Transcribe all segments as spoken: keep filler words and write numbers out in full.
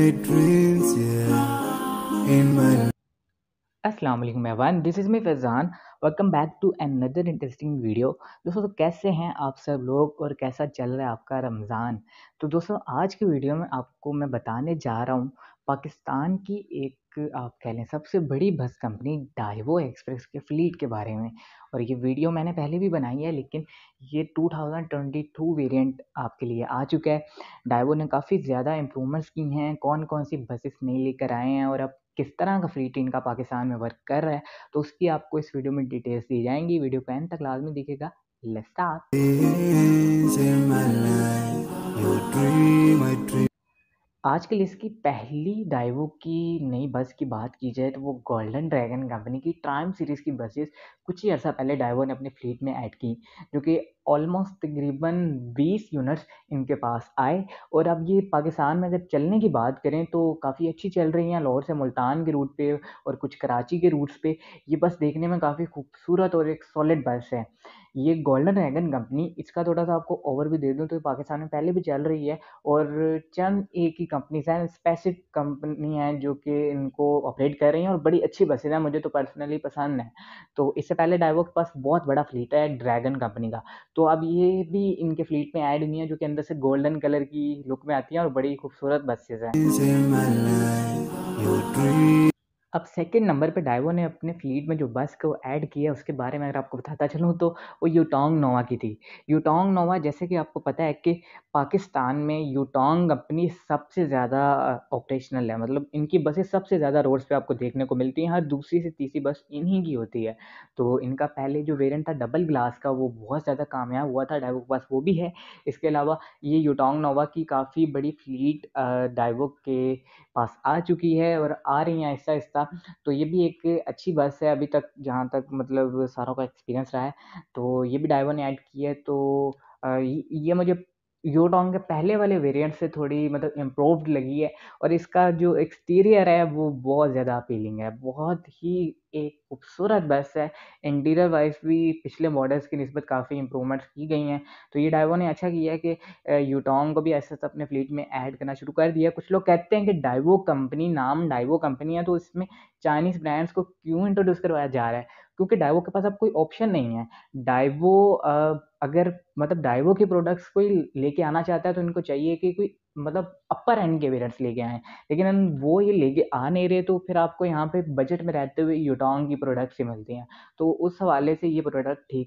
my dreams, yeah, in my अस्सलाम वालेकुम everyone, this is me Faizan. Welcome back to another interesting video. दोस्तों, तो कैसे हैं आप सब लोग और कैसा चल रहा है आपका रमज़ान? तो दोस्तों, आज की वीडियो में आपको मैं बताने जा रहा हूँ पाकिस्तान की एक, आप कह लें, सबसे बड़ी बस कंपनी डाइवो एक्सप्रेस के फ्लीट के बारे में। और ये वीडियो मैंने पहले भी बनाई है, लेकिन ये two thousand twenty two variant आपके लिए आ चुका है। डाइवो ने काफ़ी ज़्यादा इम्प्रूवमेंट्स की हैं, कौन-कौन सी बसेस नई लेकर आए हैं और अब किस तरह का फ्लीट इनका पाकिस्तान में वर्क कर रहा है, तो उसकी आपको इस वीडियो में डिटेल्स दी जाएँगी। वीडियो को एंड तक लाज़मी देखिएगा। Let's start. dreams, in my life. Your dream, I dream. आज की लिस्ट की पहली डाइवो की नई बस की बात की जाए तो वो गोल्डन ड्रैगन कंपनी की ट्रायम्फ सीरीज़ की बसेस कुछ ही अर्सा पहले डाइवो ने अपने फ्लीट में ऐड की, जो कि ऑलमोस्ट तकरीबन बीस यूनिट्स इनके पास आए। और अब ये पाकिस्तान में अगर चलने की बात करें तो काफ़ी अच्छी चल रही हैं। लाहौर से मुल्तान के रूट पे और कुछ कराची के रूट्स पे ये बस देखने में काफ़ी खूबसूरत और एक सॉलिड बस है। ये गोल्डन ड्रैगन कंपनी, इसका थोड़ा-सा आपको ओवरव्यू दे दूँ तो ये पाकिस्तान में पहले भी चल रही है और चंद एक ही कंपनीज़ हैं, स्पेसिफ़िक कंपनी हैं जो कि इनको ऑपरेट कर रही हैं और बड़ी अच्छी बसेज़ हैं, मुझे तो पर्सनली पसंद हैं। तो इससे पहले डाइवो के पास बहुत बड़ा फ्लीट है ड्रैगन कंपनी का, तो अब ये भी इनके फ्लीट में ऐड हुई हैं, जो कि अंदर से गोल्डन कलर की लुक में आती हैं और बड़ी खूबसूरत बसेज़ हैं। In my life, your dream. अब सेकंड नंबर पे डाइवो ने अपने फ्लीट में जो बस को ऐड किया उसके बारे में अगर आपको बताता चलूँ तो वो यूटोंग नोवा की थी। यूटोंग नोवा, जैसे कि आपको पता है कि पाकिस्तान में यूटोंग कंपनी सबसे ज़्यादा अ, ऑपरेशनल है, मतलब इनकी बसें सबसे ज़्यादा रोड्स पे आपको देखने को मिलती हैं, हर दूसरी से तीसरी बस इन्हीं की होती है। तो इनका पहले जो वेरिएंट था डबल ग्लास का, वो बहुत ज़्यादा कामयाब हुआ था, डाइवो के पास वो भी है। इसके अलावा ये यूटोंग नोवा की काफ़ी बड़ी फ्लीट अ, डाइवो के पास आ चुकी है और आ रही हैं आहिस्ता-आहिस्ता। तो ये भी एक अच्छी बस है अभी तक, जहाँ तक मतलब सारों का एक्सपीरियंस रहा है। तो ये भी डाइवो ने ऐड की है। तो अ, ये ये मुझे यूटोंग के पहले वाले वेरिएंट से थोड़ी मतलब इम्प्रूव्ड लगी है और इसका जो एक्सटीरियर है वो बहुत ज़्यादा अपीलिंग है। बहुत ही एक खूबसूरत बस है। इंटीरियर वाइज़ भी पिछले मॉडल्स की निस्बत काफ़ी इम्प्रूवमेंट्स की गई हैं। तो ये डाइवो ने अच्छा किया है कि अ, यूटोंग को भी ऐसे-ऐसे अपने फ्लीट में ऐड करना शुरू कर दिया। कुछ लोग कहते हैं कि डाइवो कंपनी, नाम डाइवो कंपनी है तो इसमें चाइनीज़ ब्रांड्स को क्यों इंट्रोड्यूस करवाया जा रहा है? क्योंकि डाइवो के पास अब कोई ऑप्शन नहीं है। डाइवो अ, अगर मतलब डाइवो के प्रोडक्ट्स कोई लेके आना चाहता है तो उनको चाहिए कि कोई मतलब अपर एंड के वेरिएंट्स लेके आएँ। लेकिन अन वो ये लेके आ नहीं रहे, तो फिर आपको यहाँ पे बजट में रहते हुए यूटोंग की प्रोडक्ट्स ही मिलती हैं। तो उस हवाले से ये प्रोडक्ट ठीक।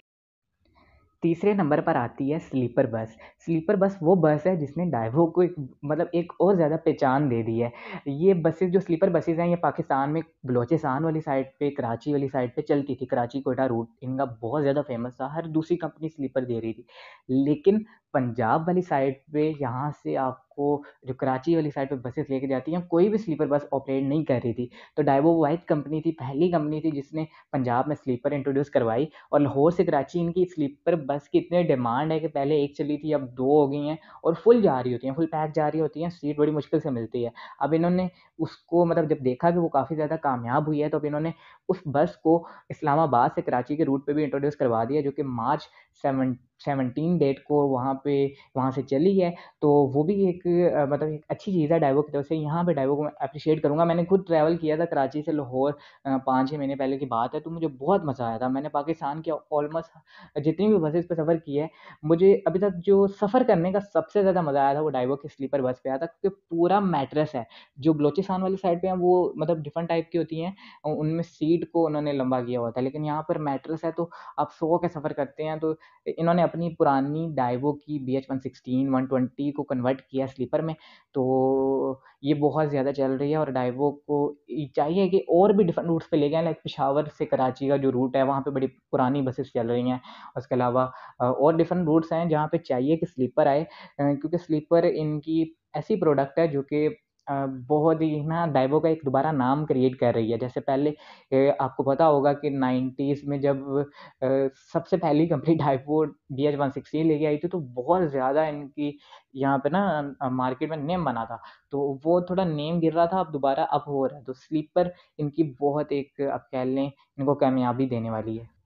तीसरे नंबर पर आती है स्लीपर बस। स्लीपर बस वो बस है जिसने डाइवो को एक मतलब एक और ज़्यादा पहचान दे दी है। ये बसेज़, जो स्लीपर बसेज़ हैं, ये पाकिस्तान में बलोचिस्तान वाली साइड पे, कराची वाली साइड पे चलती थी। कराची कोयटा रूट इनका बहुत ज़्यादा फ़ेमस था, हर दूसरी कंपनी स्लीपर दे रही थी। लेकिन पंजाब वाली साइड पे, यहाँ से आपको जो कराची वाली साइड पे बसेज़ लेके जाती हैं, कोई भी स्लीपर बस ऑपरेट नहीं कर रही थी। तो डाइवो वाहिद कंपनी थी, पहली कंपनी थी जिसने पंजाब में स्लीपर इंट्रोड्यूस करवाई। और लाहौर से कराची इनकी स्लीपर बस की इतनी डिमांड है कि पहले एक चली थी, अब दो हो गई हैं और फुल जा रही होती हैं, फुल पैक जा रही होती हैं, सीट बड़ी मुश्किल से मिलती है। अब इन्होंने उसको मतलब जब देखा कि वो काफ़ी ज़्यादा कामयाब हुई है, तो अब इन्होंने उस बस को इस्लामाबाद से कराची के रूट पे भी इंट्रोड्यूस करवा दिया, जो कि मार्च सेवन सेवनटीन डेट को वहाँ पे वहाँ से चली है। तो वो भी एक अ, मतलब एक अच्छी चीज़ है डाइवो की तरफ से। यहाँ पे डाइवो को मैं एप्रिशिएट करूँगा। मैंने खुद ट्रैवल किया था कराची से लाहौर, अ, पाँच छह महीने पहले की बात है, तो मुझे बहुत मज़ा आया था। मैंने पाकिस्तान के ऑलमोस्ट जितनी भी बसेज़ पे सफ़र किया है, मुझे अभी तक जो सफ़र करने का सबसे ज़्यादा मज़ा आया था वो डाइवो की स्लीपर बस पे आया था, क्योंकि पूरा मैट्रेस है। जो बलोचिस्तान वाली साइड पे है वो मतलब डिफरेंट टाइप की होती हैं, अ, उनमें सीट को उन्होंने लंबा किया हुआ था, लेकिन यहाँ पर मैट्रेस है तो आप सो के सफ़र करते हैं। तो इन्होंने अपनी पुरानी डाइवो की B H one sixteen, one twenty को कन्वर्ट किया स्लीपर में। तो ये बहुत ज़्यादा चल रही है और डाइवो को ये चाहिए कि और भी डिफरेंट रूट्स पे ले जाएँ, लाइक पेशावर से कराची का जो रूट है, वहाँ पे बड़ी पुरानी बसेस चल रही हैं। उसके अलावा अ, और डिफरेंट रूट्स हैं जहाँ पे चाहिए कि स्लीपर आए, अ, क्योंकि स्लीपर इनकी ऐसी प्रोडक्ट है जो कि अ, बहुत ही ना डाइवो का एक दोबारा नाम क्रिएट कर रही है। जैसे पहले अ, आपको पता होगा कि नाइंटीज़ में जब अ, सबसे पहली company Daewoo B H one sixteen लेके आई थी, तो बहुत ज़्यादा इनकी यहाँ पे ना अ, मार्केट में नेम बना था। तो वो थोड़ा नेम गिर रहा था, अब दोबारा अप हो रहा है। तो स्लीपर इनकी बहुत एक आप कह लें, इनको कामयाबी देने वाली है।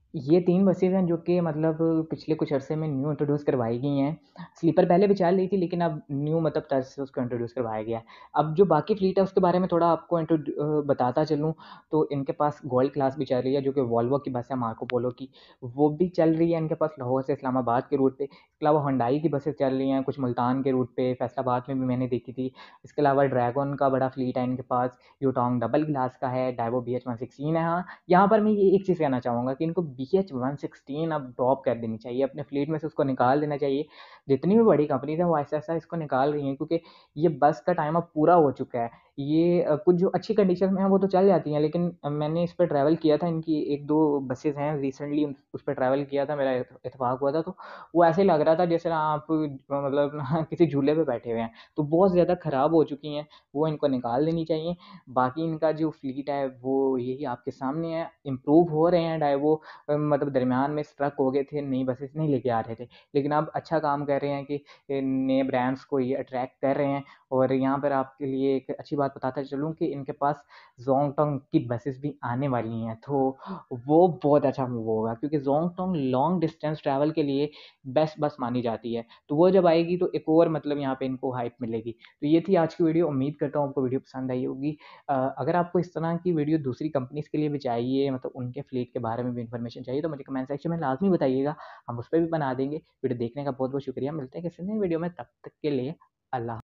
ये तीन बसेज़ हैं जो कि मतलब पिछले कुछ अरसे में न्यू इंट्रोड्यूस करवाई गई हैं। स्लीपर पहले भी चल रही थी, लेकिन अब न्यू मतलब तर्ज से उसको इंट्रोड्यूस करवाया गया है। अब जो बाकी फ्लीट है उसके बारे में थोड़ा आपको इंट्रोड अ, बताता चलूँ, तो इनके पास गोल्ड क्लास भी चल रही है जो कि वोल्वो की बस है मार्को पोलो की, वो भी चल रही है इनके पास लाहौर से इस्लामाबाद के रूट पे। इसके अलावा हुंडई की बसेज़ चल रही हैं कुछ मुल्तान के रूट पे, फैसलाबाद में भी मैंने देखी थी। इसके अलावा ड्रैगन का बड़ा फ्लीट है इनके पास, यूटोंग डबल ग्लास का है, Daewoo B H one sixteen है। हाँ, यहाँ पर मैं ये एक चीज़ कहना चाहूँगा कि इनको बी एच वन सिक्सटीन अब ड्रॉप कर देनी चाहिए, अपने फ्लीट में से उसको निकाल देना चाहिए। जितनी भी बड़ी कंपनीज़ हैं वो ऐसा-ऐसा इसको निकाल रही हैं, क्योंकि ये बस का टाइम अब पूरा हो चुका है। ये अ, कुछ जो अच्छी कंडीशन में हैं वो तो चल जाती हैं, लेकिन अ, मैंने इस पे ट्रैवल किया था, इनकी एक दो बसेज़ हैं रिसेंटली उस पे ट्रैवल किया था, मेरा इत इत्तेफ़ाक हुआ था, तो वो ऐसे लग रहा था जैसे ना आप अ, मतलब ना किसी झूले पे बैठे हुए हैं। तो बहुत ज़्यादा ख़राब हो चुकी हैं, वो इनको निकाल देनी चाहिए। बाकी इनका जो फ्लीट है वो यही आपके सामने है, इम्प्रूव हो रहे हैं, डाइवो अ, मतलब दरमियान में स्ट्रक हो गए थे, नई बसेस नहीं लेके आ रहे थे, लेकिन अब अच्छा काम कर रहे हैं कि ए, नए ब्रांड्स को ये अट्रैक्ट कर रहे हैं। और यहाँ पर आपके लिए एक अच्छी बात बताता चलूँ कि इनके पास जोंगटोंग की बसेस भी आने वाली हैं, तो वो बहुत अच्छा मूव होगा, क्योंकि जोंगटोंग लॉन्ग डिस्टेंस ट्रैवल के लिए बेस्ट बस मानी जाती है। तो वो जब आएगी तो एक और मतलब यहाँ पे इनको हाइप मिलेगी। तो ये थी आज की वीडियो, उम्मीद करता हूँ आपको वीडियो पसंद आई होगी। अ, अगर आपको इस तरह की वीडियो दूसरी कंपनीज़ के लिए भी चाहिए, मतलब उनके फ्लीट के बारे में भी इन्फॉर्मेशन चाहिए, तो मुझे कमेंट सेक्शन में लाज़मी बताइएगा, हम उस पे भी बना देंगे। वीडियो देखने का बहुत-बहुत शुक्रिया, मिलते हैं किसी नई वीडियो में, तब तक के लिए अल्लाह